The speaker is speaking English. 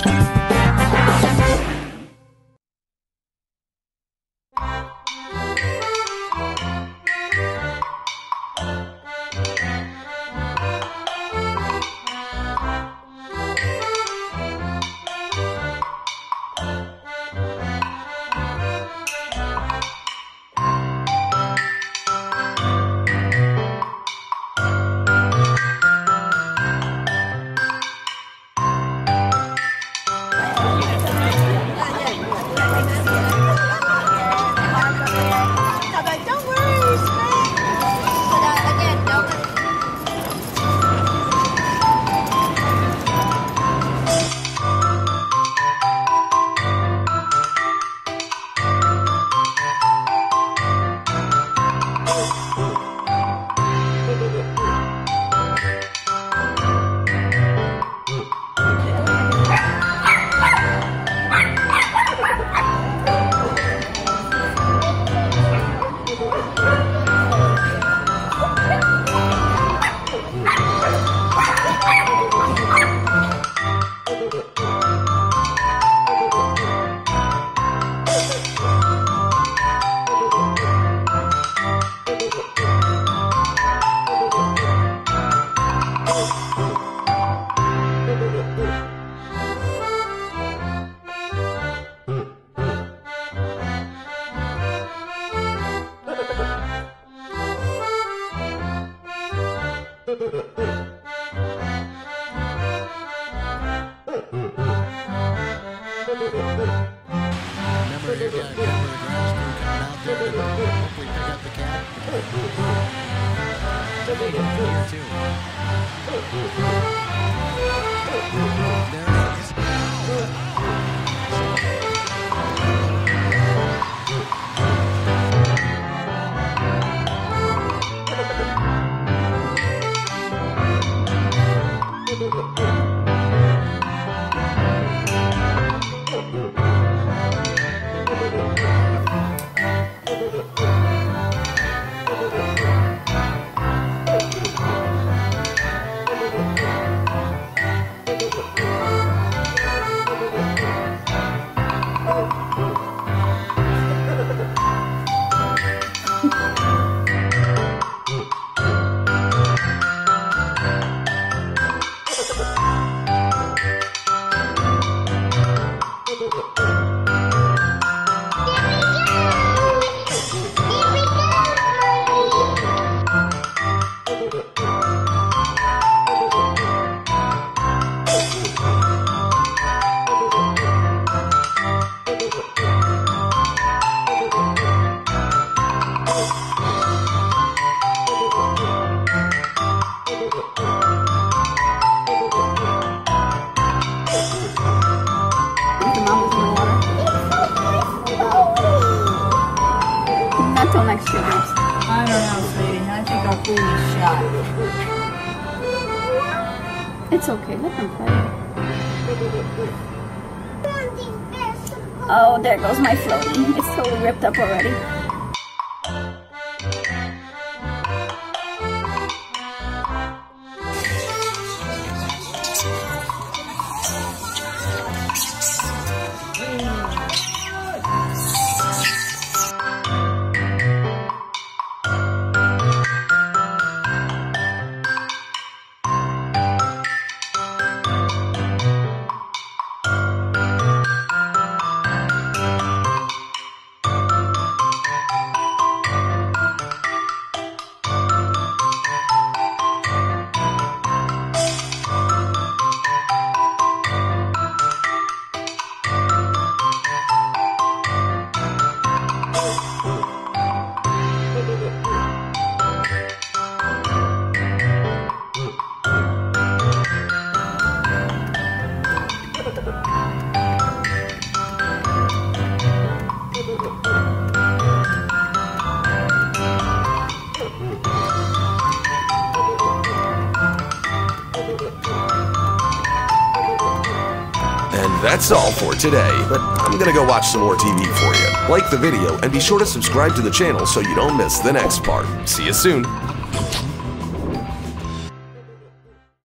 Remember, you got the grounds crew coming out there to hopefully pick up the cat. Here too. There it is. Not till next year, babes. I don't know, sweetie. I think our food is shot. It's okay, let them play. Oh, there goes my floaty. It's totally ripped up already. And that's all for today, but I'm gonna go watch some more TV for you. Like the video and be sure to subscribe to the channel so you don't miss the next part. See you soon.